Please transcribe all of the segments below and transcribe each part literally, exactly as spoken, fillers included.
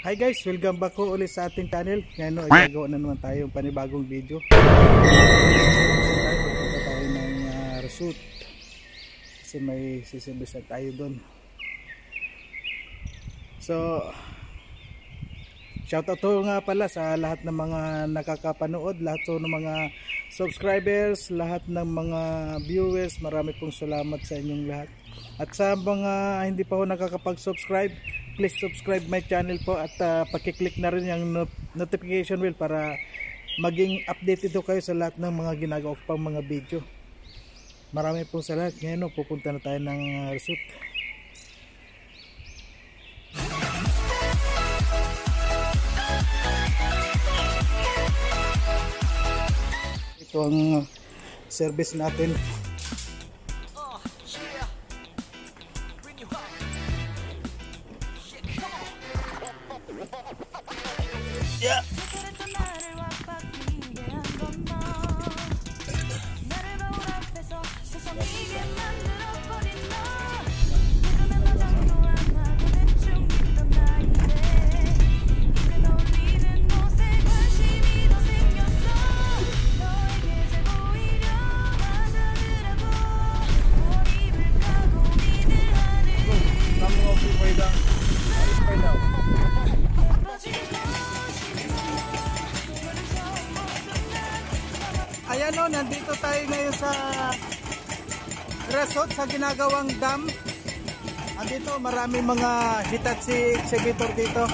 Hi guys, welcome back ko ulit sa ating channel. Ngayon ay gagawa na naman tayo ng panibagong video. Magpunta tayo ng uh, raysut kasi may siservice tayo doon. So shoutout to nga pala sa lahat ng mga nakakapanood, lahat to ng mga subscribers, lahat ng mga viewers. Marami pong salamat sa inyong lahat. At sa mga hindi pa ho nakakapag-subscribe, please subscribe my channel po at uh, pakiclick na rin yung not notification bell para maging updated ito kayo sa lahat ng mga ginagawa pang mga video. Marami po salamat. Ngayon pupunta na tayo ng uh, raysut. Ito ang uh, service natin. Yeah. Ayan o, nandito tayo ngayon sa raysut, sa ginagawang dam. Andito maraming mga Hitachi exhibitor dito.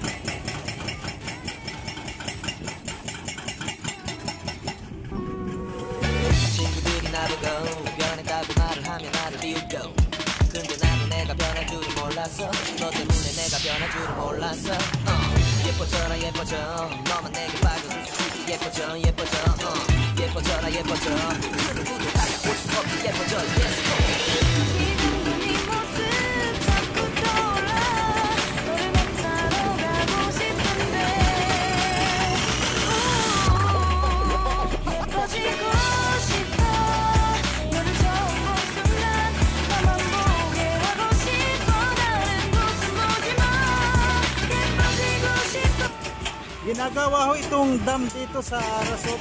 친구들이 나보고 변했다고 말을 하면 나를 비웃고 근데 나도 내가 변할 줄은 몰랐어 너 때문에 내가 변할 줄은 몰랐어 어. 예뻐져라 예뻐져 너만 내게 빠져 예뻐져 예뻐져 어. 예뻐져라 예뻐져 누구도 다가오고 싶어 예뻐져 yes 지금 네 모습 자꾸 떠올라 너를 만나러 가고 싶은데 예뻐지고 싶어 너를 처음 본 순간 나만 보게 하고 싶어 다른 곳은 보지마 예뻐지고 싶어. Ginagawa ho itong dam dito sa raysut.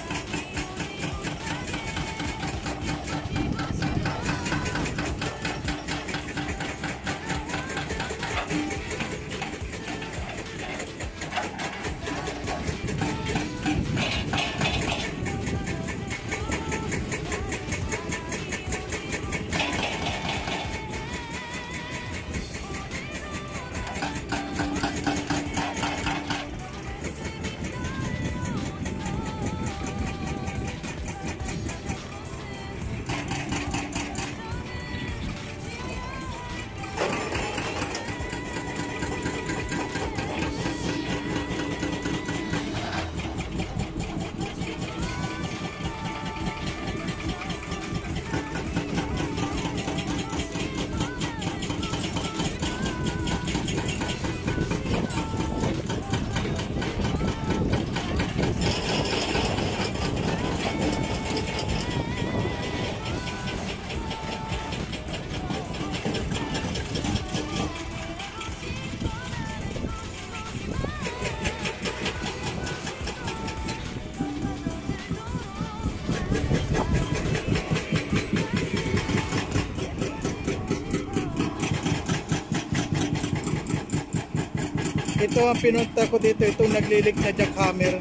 Ito ang pinunta ko dito, itong naglilig na jackhammer.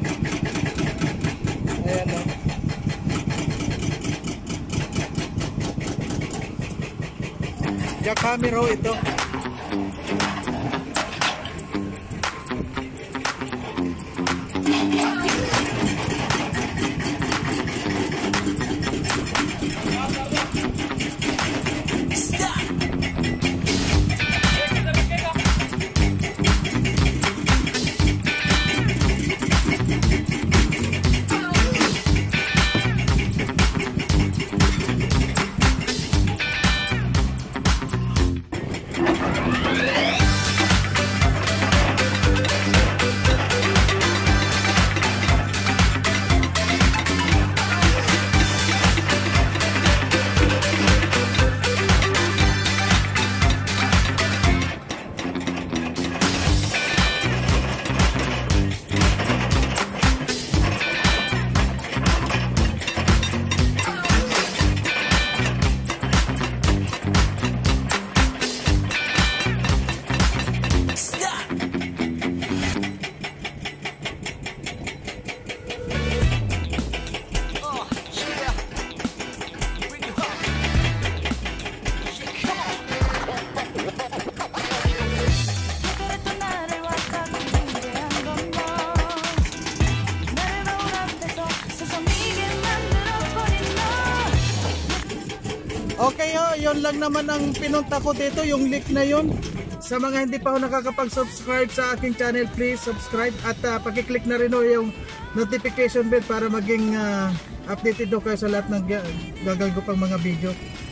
Ayan o. Jackhammer ho ito. lang naman ang pinunta ko dito, yung link na yun. Sa mga hindi pa ho nakakapag-subscribe sa aking channel, please subscribe at uh, pakiclick na rin ho yung notification bell para maging uh, updated ho kayo sa lahat ng gagawin ko pang mga video.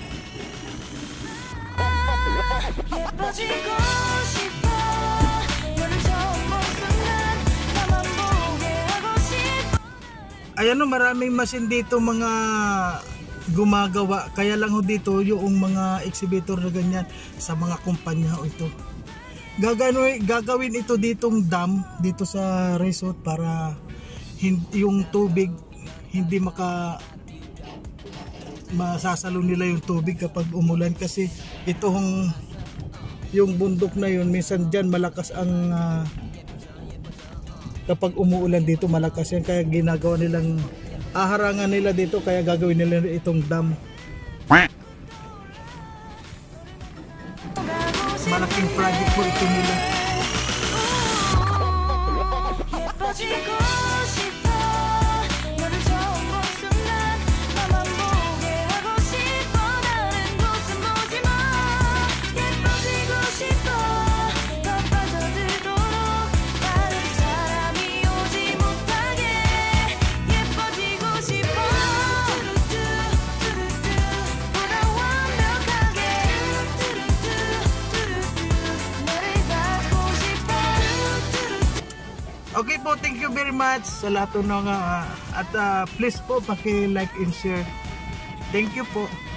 Ayan o, maraming machine dito mga gumagawa. Kaya lang ho dito yung mga exhibitor na ganyan sa mga kumpanya ho ito. Gagawin, gagawin ito ditong dam dito sa resort para hindi, yung tubig hindi maka masasalo nila yung tubig kapag umulan, kasi itong yung bundok na yun minsan dyan malakas ang uh, kapag umuulan dito malakas yan, kaya ginagawa nilang aharangan nila dito, kaya gagawin nila itong dam. Malaking project po ito nila. Okay po, thank you very much sa lahat ng uh, at uh, please po paki-like and share. Thank you po.